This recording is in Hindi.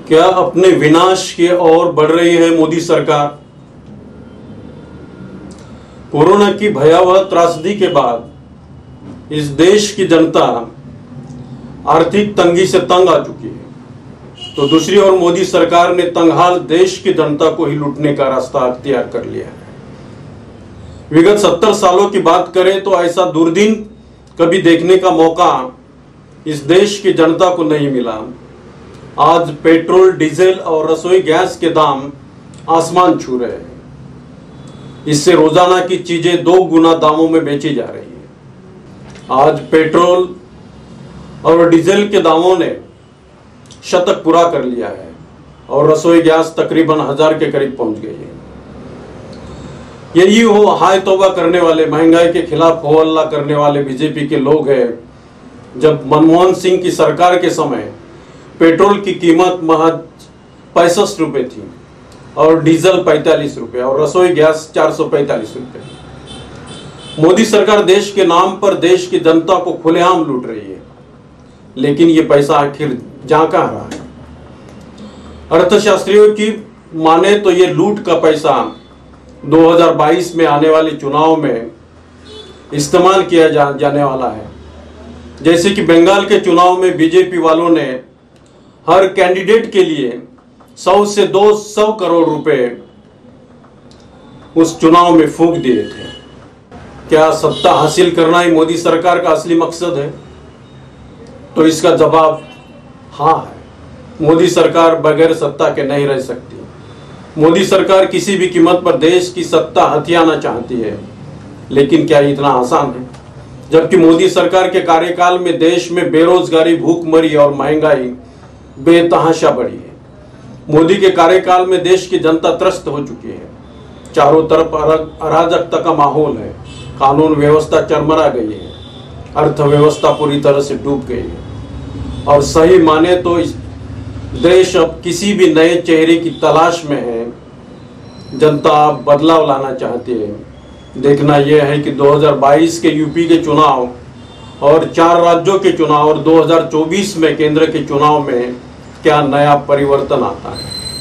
क्या अपने विनाश की ओर बढ़ रही है मोदी सरकार? कोरोना की भयावह त्रासदी के बाद इस देश की जनता आर्थिक तंगी से तंग आ चुकी है, तो दूसरी ओर मोदी सरकार ने तंगहाल देश की जनता को ही लूटने का रास्ता अख्तियार कर लिया है। विगत 70 सालों की बात करें तो ऐसा दुर्दिन कभी देखने का मौका इस देश की जनता को नहीं मिला। आज पेट्रोल, डीजल और रसोई गैस के दाम आसमान छू रहे हैं। इससे रोजाना की चीजें 2 गुना दामों में बेची जा रही है। आज पेट्रोल और डीजल के दामों ने शतक पूरा कर लिया है और रसोई गैस तकरीबन 1000 के करीब पहुंच गई है। यही वो हाय तौबा करने वाले, महंगाई के खिलाफ हो हल्ला करने वाले बीजेपी के लोग हैं। जब मनमोहन सिंह की सरकार के समय पेट्रोल की कीमत महज 65 रुपए थी और डीजल 45 रुपए और रसोई गैस 445 रुपए। मोदी सरकार देश के नाम पर देश की जनता को खुलेआम लूट रही है, लेकिन ये पैसा आखिर जा कहां रहा है? अर्थशास्त्रियों की माने तो ये लूट का पैसा 2022 में आने वाले चुनाव में इस्तेमाल किया जाने वाला है। जैसे कि बंगाल के चुनाव में बीजेपी वालों ने हर कैंडिडेट के लिए 100 से 200 करोड़ रुपए उस चुनाव में फूंक दिए थे। क्या सत्ता हासिल करना ही मोदी सरकार का असली मकसद है? तो इसका जवाब हाँ है। मोदी सरकार बगैर सत्ता के नहीं रह सकती। मोदी सरकार किसी भी कीमत पर देश की सत्ता हथियाना चाहती है, लेकिन क्या इतना आसान है? जबकि मोदी सरकार के कार्यकाल में देश में बेरोजगारी, भूखमरी और महंगाई बेतहाशा बढ़ी है। मोदी के कार्यकाल में देश की जनता त्रस्त हो चुकी है। चारों तरफ अराजकता का माहौल है, कानून व्यवस्था चरमरा गई है, अर्थव्यवस्था पूरी तरह से डूब गई है और सही माने तो इस देश अब किसी भी नए चेहरे की तलाश में है। जनता बदलाव लाना चाहती है। देखना यह है कि 2022 के यूपी के चुनाव और 4 राज्यों के चुनाव और 2024 में केंद्र के चुनाव में क्या नया परिवर्तन आता है।